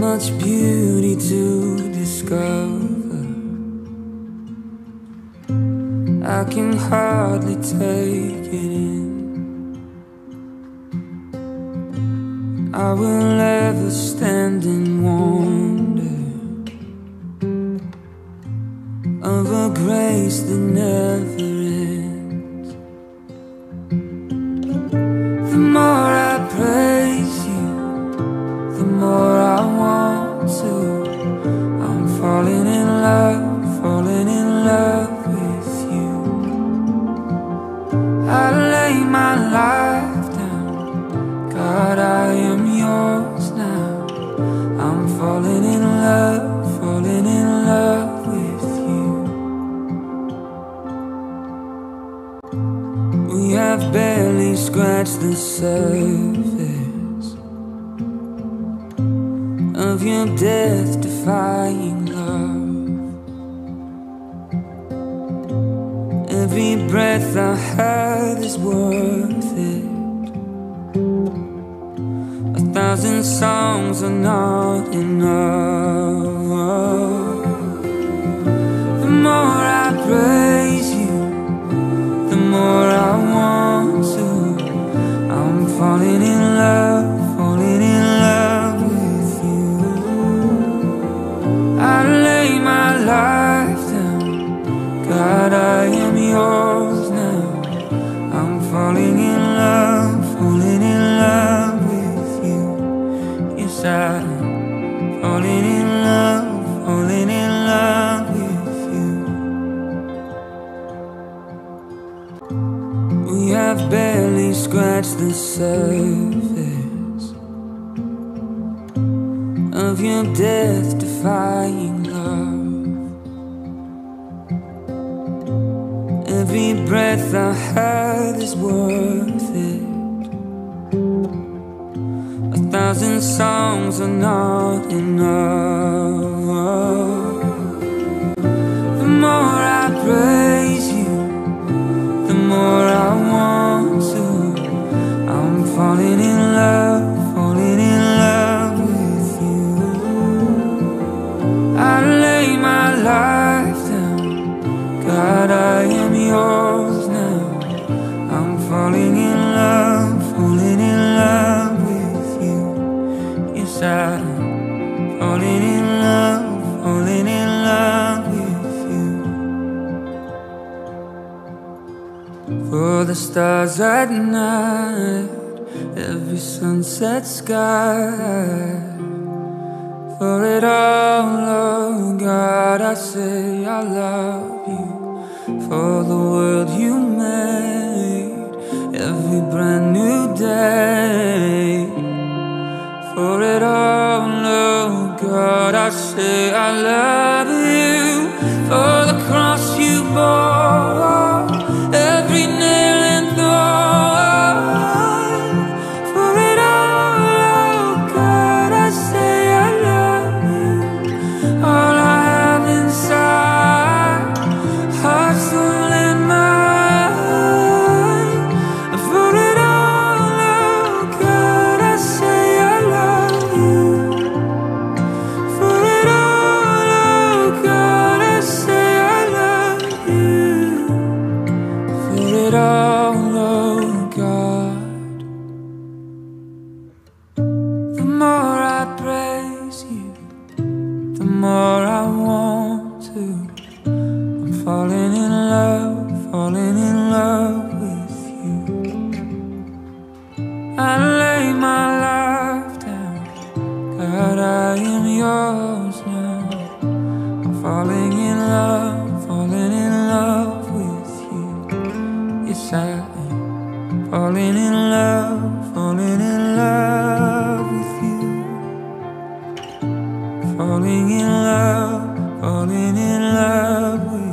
much beauty to discover. I can hardly take it in. I will ever stand in wonder of a grace that never ends. The more I praise you, the more I want to. I'm falling in love with you. I lay my life down, God, I am yours now. I'm falling in love with you. We have barely scratched the surface of your death-defying love. Every breath I have is worth it. 1,000 songs are not enough. The more I praise you, the more I want to. I'm falling in love with you. I lay my life down, God, I am yours now. I'm falling in love with you. Yes, I'm falling in love with you. We have barely scratched the surface of your death-defying love. Every breath I have is worth it. 1,000 songs are not enough. The more I praise you, the more I want to. I'm falling in love with you. I lay my life down, God, I am yours now. I'm falling in love with you. Yes, I'm falling in love with you. For the stars at night, every sunset sky. For it all, oh God, I say I love you. For the world you made, every brand new day. For it all, oh God, I say I love you. For the cross you bore, every nail and thorn. For it all, oh God, I say I love you. All I have inside, heart, soul and mind. For it all, oh God, I say I love you. For it all, oh God, I say I love you. For it all, oh God. The more I praise you, the more I want to. I'm falling in love with you. I lay my life down, God, I am yours now. I'm falling in love with you. Yes, I am falling in love with you. Falling in love with you.